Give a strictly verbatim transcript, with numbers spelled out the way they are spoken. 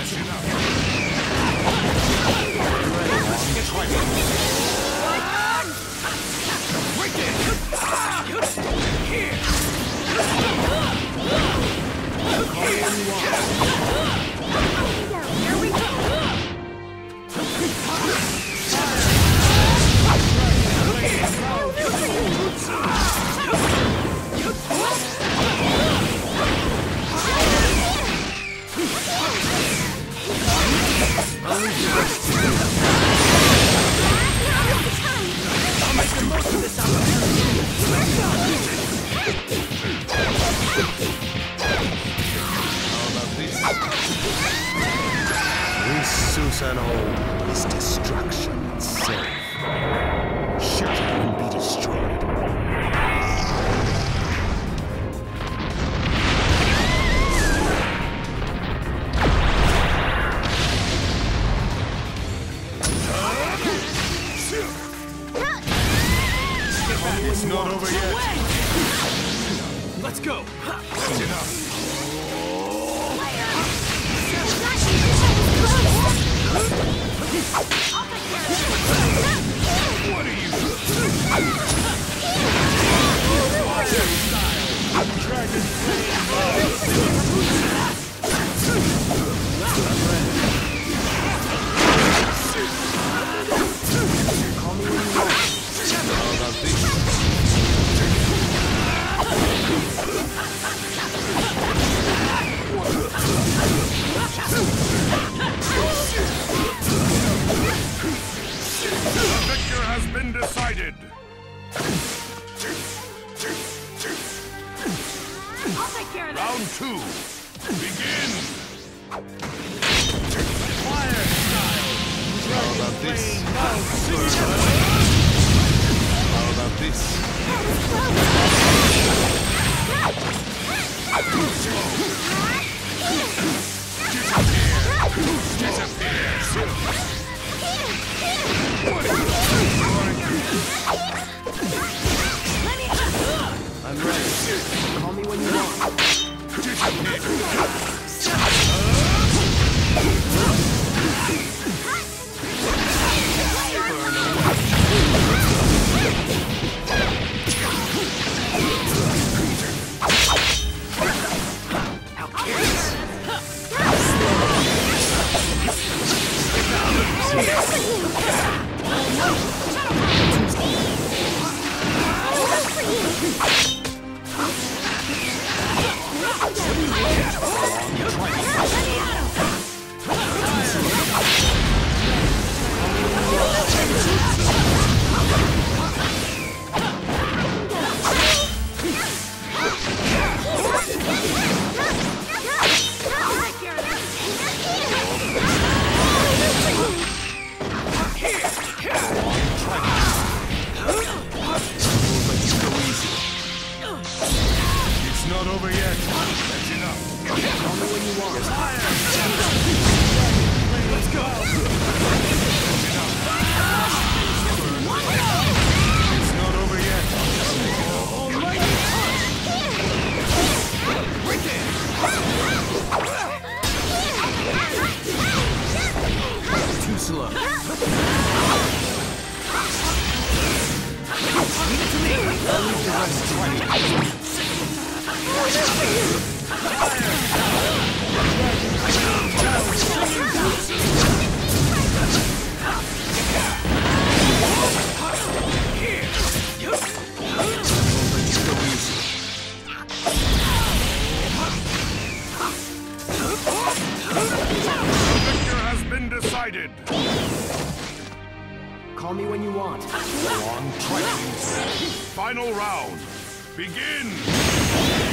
Susanoo is destruction itself. Shatter and be destroyed. It's not over yet. Let's go. That's enough. What are you? Dragon Call me when you want. How about this? The victor has been decided. I'll take care of this. Round two. Begin. Fire style. How about this? How about this? I'm ready. Call me when you want. Not over yet. That's enough. Call me when you want. Let's go. That's enough. It's not over yet. Right there. Too slow. Leave it to me. I'll leave the rest to you. Decided. Call me when you want. Go on, try. Final round. Begin.